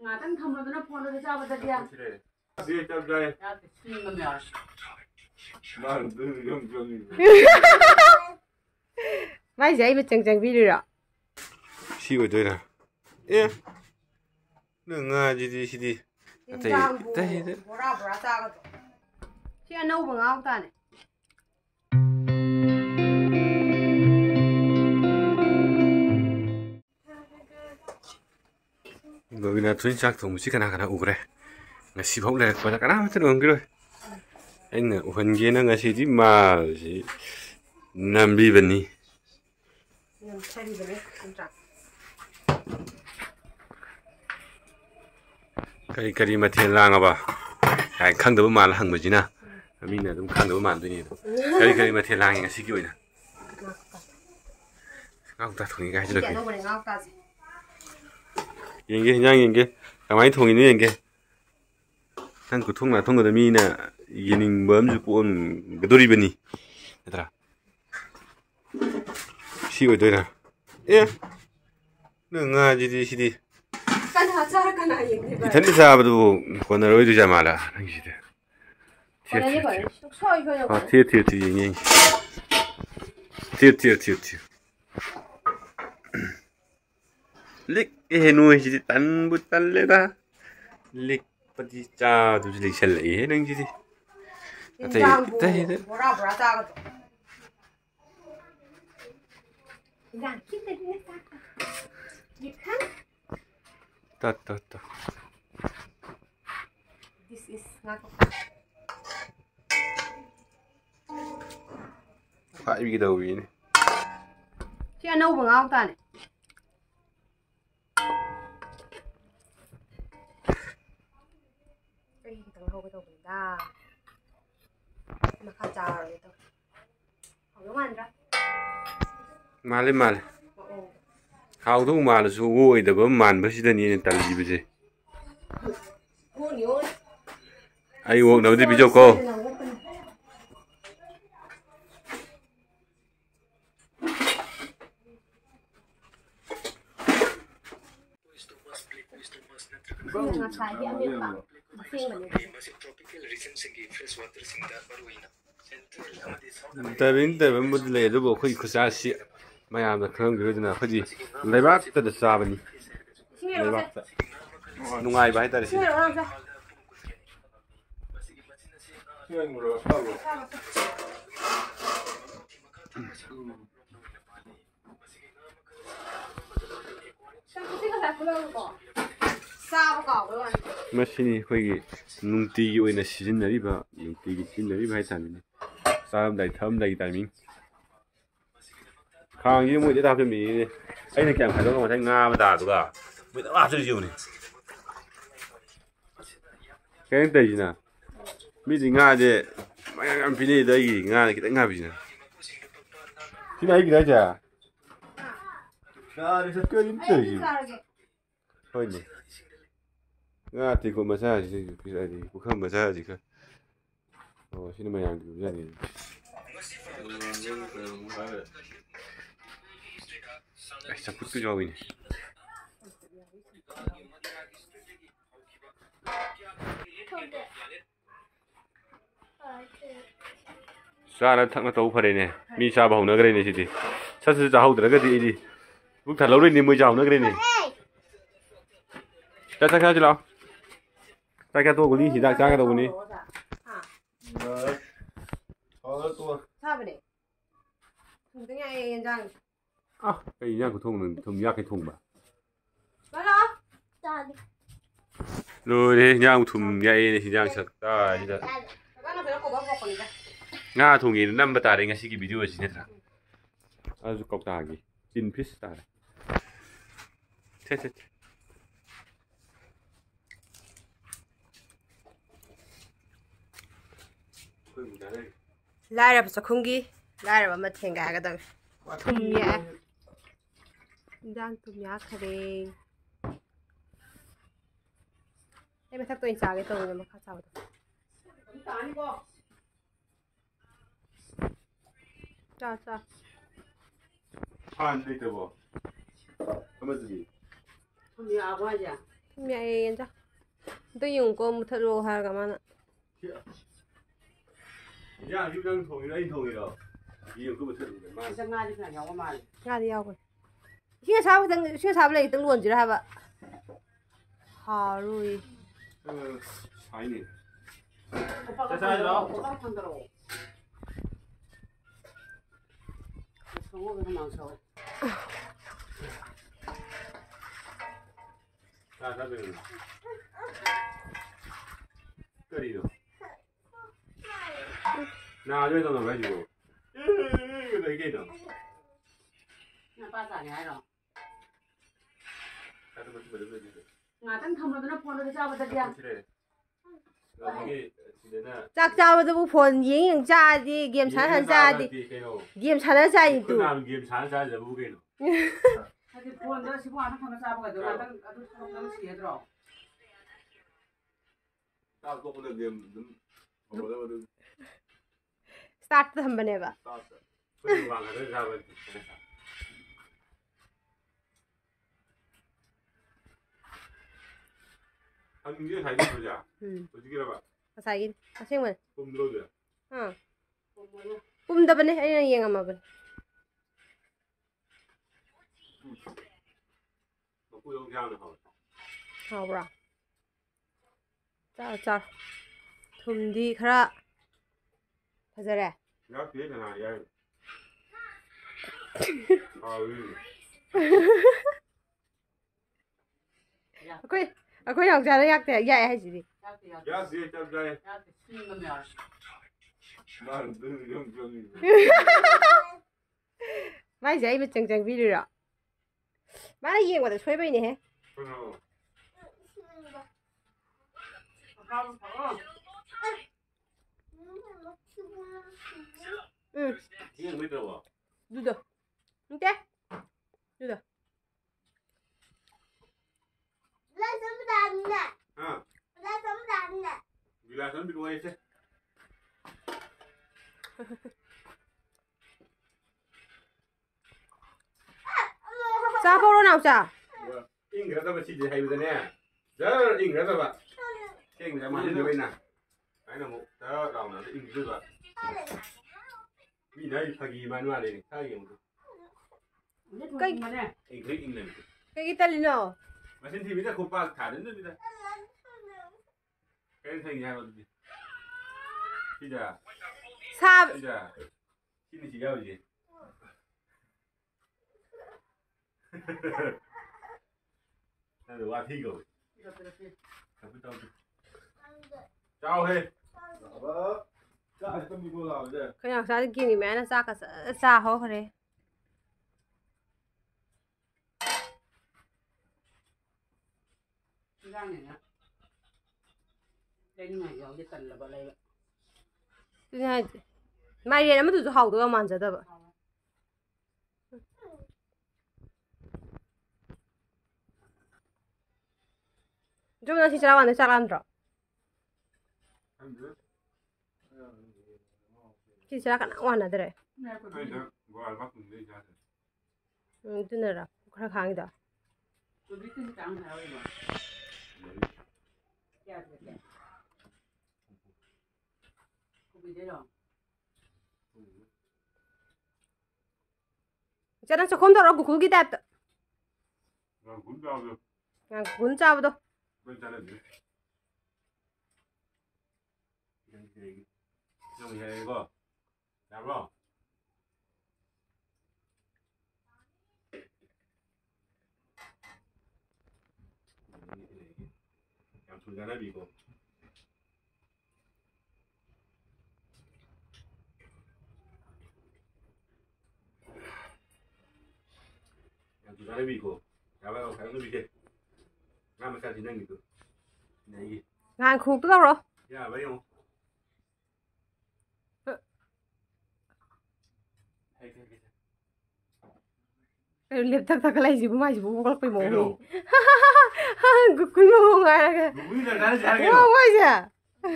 Ngatan thammaduna phone ro cha bata dia. Dia chap jai. Ya tin nam yar. Mar du yom yom. Mai giấy mà chẳng biết rồi. Xí ở đây nè. Ê. Đừng gì đi. Thấy đấy. Chị ăn nấu bằng áo ta này. Người là chuyên chắc thùng chỉ cần ủ kìa. Ngày xí bóng này có cái nào hết đường kia rồi. Anh ủ phần kia nó ngày xí đi mà chỉ nằm đi bên đi. Cái mà thiên lang à bà. Cái khăn đâu mà là hàng gì nè. Mình là đúng khăn đâu mà tôi nhìn. Cái mà thiên lang ngày xí kiểu này. Ngọc ta thùng cái chứ được. Yang cái máy thùng ini yang cái. Thằng của thùng là thùng của mình nè. Ini bấm chụp ôn cái đôi bên đi. Thế ra. Xí ở đây nè. Ê. Đừng gì đi. Thân đi ra đâu còn ở đây ra mà là cái gì đấy. Thiệt nhỉ. Thiệt. Lick nuôi gì tan bút tan lên ta. Lick bắt đi cha tụi lick xem lại hết đang gì đi. Đây. Ta. This is not. Phải bị đầu gì này. Chị ăn nấu bằng áo ta này. Cái thằng hầu cái đầu mình đa. Mà khá chào rồi thôi. Không đúng ăn ra. Mà. How do mà là số ngồi đó bấm màn bớt đi nên tao gì bây giờ. Ai uống đâu thì bây giờ cô. Tapi một lệ đó bộ khơi khơi xa xị. Mà làm được không cái nào khơi gì lấy bát ta được xa bên đi lấy bát ta nung ai bài ta đi machine khơi nung tì vậy là xin lấy ba nung tì xin lấy bài thành sao đầy thơm đầy tài mình khang như mũi để tao cho mình anh này kèm phải đó mà thanh nga mà đà tụi à mũi tao áp cho nhiều này cái này gì nè biết gì nga chứ mấy anh phi này đây gì nga này cái nga gì nè cái này cái đấy chả nga này sao cơ đến từ gì thôi nhỉ nga thì cũng massage gì cái này thì cũng không massage gì cả xin mời anh cứ ra đi Essa puta jovem. Ra thằng nó tàu phải này, mi sa bảo nó cái này gì, sao sẽ giàu được cái gì đi, lúc thật lâu rồi thì mới giàu nó cái này. Cha cha chứ nào, cha cái tôi của đi thì cha cái tôi của đi. Sao vậy đấy? Thùng cái này rằng. Cái nhang của thùng nhang cái thùng mà. Rồi đi nhang thùng nhang thì nhang sạch ta đi đó. Nga thùng gì năm bát đây ngay cái video gì nữa. Azu cọc ta gì, tin fish ta. Thế. Lai ra bớt khung gi, lai ra mà thèn gà cái đó. Thùng nhá. Đang thùng nhá khá đi. Em mới thắc tôi chả cái tàu nhưng mà khá sao được. Cha. Ăn đi thôi bộ. Không có gì. Không gì à qua giờ. Mẹ yên chắc. Tôi dùng cô một thật đồ hà cả mà. 야, 이거 통이라 이 통이라. 이거 그거 들은 거. Isa nga đi phải nhau mà. Nga đi đâu rồi. Xin sao lại từng luôn chứ hả bà. Hà rồi. 사이네. 오빠가 자, 자, 오빠가 편들어. 성호가 많서. 자, 다들. 끓이요. 나 저기서 너 왜 주고? 이거 이게 너. Nhà ba giả nhà rồi. 다들 뭐 좀 Ngà tăng thầm rồi nó phone nó ra vào đây à. 그래. 나 이게 지내나. Chắc cháu bây giờ bố phồn yến yến cha đi, game chán hẳn cha đi. Game chán hẳn cha đi tụ. 끝나면 게임 잘잘 잡으게요. 하기 phone 너 시고 안 하면 잡아 가지고 나 아주 좀 시에들어. 딱 또는 게임 뭐라고 Start thầm bên này bà. 그리고 왕을 잡아. 한 개 사이즈 보자. 어떻게 해봐. Sao xem mình. 좀 늘어줘. Cũng đập bên này, anh này yên mà bên. 먹고 영상을 하고. Hào rồi. Chào. Thùm đi khá. Thật ra đây. 야, 뒤에잖아. 야. 아유. Ako'y học ra nó nhắc thế, dạy hay gì đi. 야, 뒤에 잡자. 야, 쓰는 놈이 알았어. 난 너는 영병이. Mai dạy bị chẳng video rồi. Má nó yên qua được thuê bây nè. 그럼. 이게 왜 들어와? Đưa. Không té. Đưa. 아. 밀라선 밀고 있어. Sao phô nào sao? 잉그라다 봐 지지 하이거든요. 저 잉그라다 봐. 잉 잠만 이제 왜나. 아니나 뭐. 저 라우나 잉그라다. 이 나이 파기만 와래. 사기 뭐. Cái mà nè. 잉글링. Cái ta lên nào? 마신 TV다 곧바 다 됐는데. 팬생이 하거든요. 진짜. Sao? 진짜. 신이 지겨우지. 나도 와 피고. chào he. 좀 이거 나와 이제. 그냥 사진 끼니 맨날 싸고 그래. ra này nè. Đây này giờ cái tần là vào đây. 그냥 말이야, 아무도 하고도 만져다 봐. 좀 더 진짜 나왔네, 잘한다. 진짜 약간 완하더래. 뭐 알바 군데 이제. 뜨느라 그래 강이다. Tôi biết cái trắng nào vậy mà. Dạ dạ. Không bị thế rồi. 저는 저 콘도라고 고기 됐다. 난 군다고. 그냥 군자부도. 괜찮은데. 좀 해 이거. 잡아. 양초잖아 이거. 양초잖아 이거. 잡아요. 가서 이렇게. 나만 잘 지내는 거. 네 이게. 난 국도 떨어. 야 왜요? 랩탁 탁할래 지금 마시 보고 갈 거이 뭐. 그 굴모 가라. 누구이 잘 나는 잘게. 와 와이자.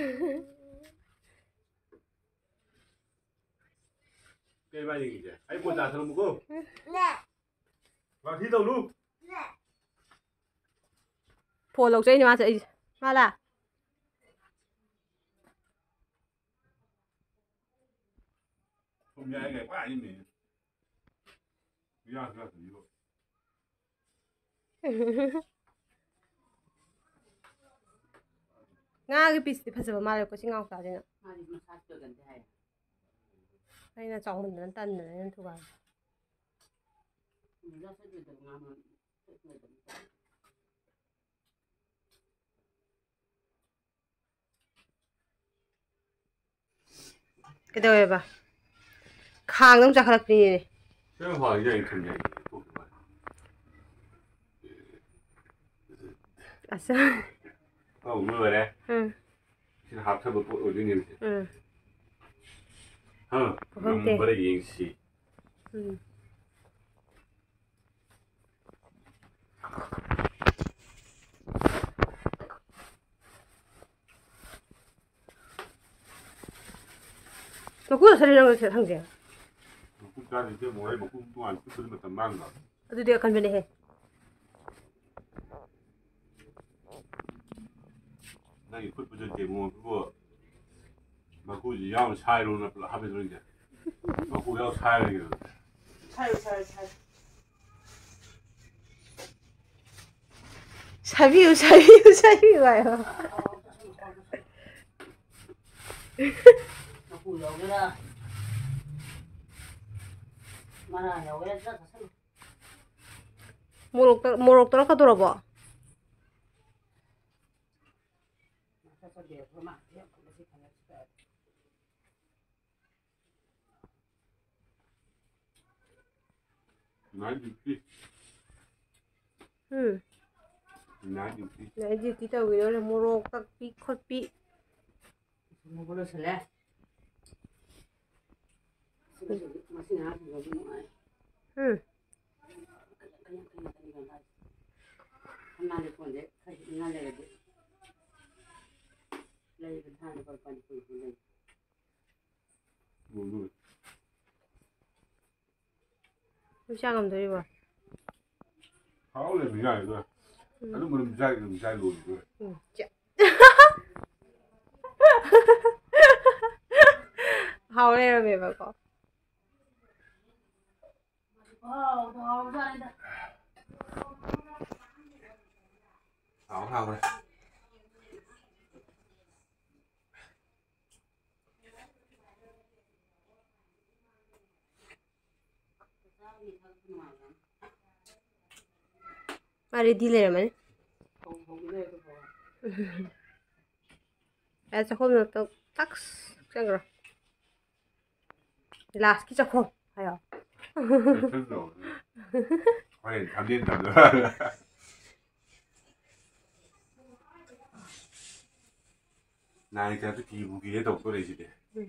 cái bài gì vậy? Anh buồn tả thằng một cô. Nè. Vào thi đầu luôn. Nè. Phone ꯂꯧꯖꯩꯅꯦ ꯃꯥ ꯆꯠꯂꯤꯁꯦ ꯃꯥꯂꯥ ꯊꯨꯝ ꯌꯥꯏ ꯀꯥꯏ ꯄꯥꯏꯅꯤ ꯌꯥꯁꯨ ꯌꯥꯗꯕꯤꯔꯣ ꯉꯥꯒꯤ ꯄꯤꯁꯇꯤ ꯐꯖꯕ ꯃꯥꯜꯂꯦꯀꯣ ꯁꯤ ꯉꯥꯎꯇꯥꯁꯤꯅ ꯃꯥꯗꯤ ꯃꯁꯥ ꯆꯣꯏꯒꯟꯗꯦ ꯍꯥꯏ ꯑꯩꯅ ꯆꯥꯎꯃꯟꯗꯅ ꯇꯟꯗꯅ ꯑꯩꯅ ꯊꯨꯒꯥꯏ ꯃꯁꯥ ꯆꯣꯏꯗꯕ ꯉꯥ ꯑꯃ ꯀꯩꯗꯧꯋꯦꯕ ꯈꯥꯡꯗ ꯑꯃꯨꯛ ꯆꯥꯈꯠꯂꯛꯄꯤꯅꯦ ꯀꯩꯅꯣ ꯍꯥꯏꯒꯦ ꯑꯩ ꯊꯨꯝ ꯌꯥꯏ ꯑꯁ ꯑꯧ ꯂꯣꯏꯔꯦ ꯁꯤꯅ ꯍꯥꯞꯊꯕ ꯄꯣꯠ ꯑꯣꯏꯗꯣꯏꯅꯦꯕ ꯉꯝꯕꯔ ꯌꯦꯡꯁꯤ ꯃꯀꯨꯗ ꯁꯔꯤꯔꯪꯗ ꯍꯪꯁꯦ ꯃꯀꯨ ꯆꯥꯗ꯭ꯔꯤꯁꯦ ꯃꯣꯔꯦ ꯃꯀꯨ ꯇꯣꯉꯥꯟ ꯐꯨꯠꯄꯗ ꯃꯇꯝ ꯃꯥꯡꯕ ꯑꯗꯨꯗꯤ ꯑꯀꯟꯕꯅꯦꯍꯦ ꯅꯪꯒꯤ ꯐꯨꯠꯄꯁꯨ ꯇꯦꯃꯣꯕꯨ ꯃꯀꯨꯁꯤ ꯌꯥꯎꯅ ꯁꯥꯏꯔꯣꯅ ꯄꯨꯂꯞ ꯍꯥꯞꯄꯗꯣꯏꯁꯦ ꯃꯀꯨ ꯌꯥꯎ ꯁꯥꯏꯔꯒꯦ 사유 사비우 사비우 사비우 와요 나고 여기라 마라 여기라 딱 살 모록 떨어가더라고 사서게 그만 그냥 그것이 그냥 찍어야 돼 나이지 나이지 taugi nó mo록 takpi khotpi 뭐 그러실래? 맛이 나지 여기 뭐 그냥 한마디 본데 사실 날래야 돼 레이를 하는 걸 빨리 보이는데 뭐 시작하면 되리고 하울레 미야 이거 아주 뭐는 미사일 놓고 하울레를 매봐고 와우 잘한다 하울레 말이 딜레라만 야 조금 또 딱스 짱그러 라스키 조금 아요 아니 담된다 나이자도 기부기에 독도래지대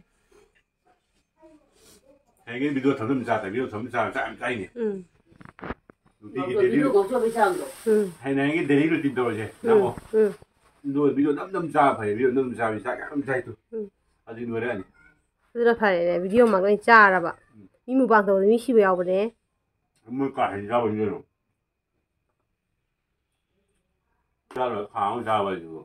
행인 비도 점점 자다 비도 점점 짜이네 비도 없어 비상도 행인 대리를 뛴다고지 나고 너 비도 남남 자 봐요 비도 남남 자 비자 감 자이도 아직 노래 아니 그래서 파네 비디오 막 너희 짜라봐 이무 방도 미 시부 야보네 뭘까 해자 보면은 자를 강 잡아가지고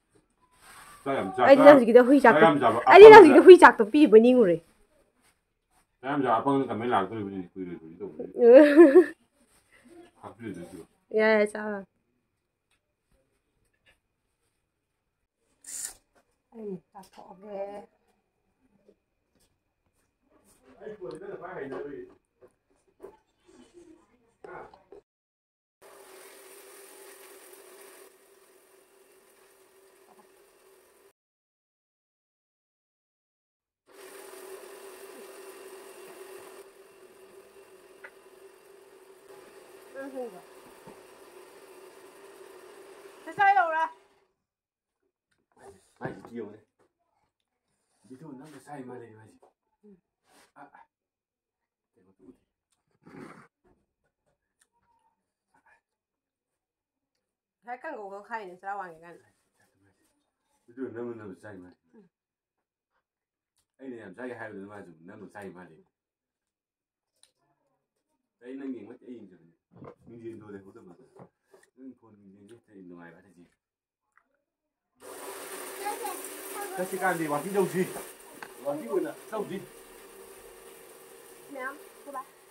아니 나서기도 후이작도 아니 나서기도 후이작도 삐버닝으로 사람 저 아빠는 가면 안 그래 그리도 갑자기 되죠 야야 자 아이 다 더게 아이고 내가 봐야 돼 됐어요 오라 많이 귀여우네 니도 남자 사이 말해 가지 약간 그거 가이는 사랑이간 니도 남자 사이 말해 ấy này làm hai người mà dùng nó được say mà đi đấy nó nghiêng mất ý rồi mình gì thôi đấy không được mà phone ꯌꯦꯡꯖꯩ ꯅꯨꯡꯉꯥꯏꯕ ꯍꯥꯏꯁꯤ ꯆꯠꯁꯤ ꯀꯥꯟꯗꯤ ꯋꯥꯀꯤꯡ ꯇꯧꯁꯤ ꯋꯥꯀꯤꯡ ꯑꯣꯏꯅ ꯇꯧꯁꯤ Mẹ, cô bà.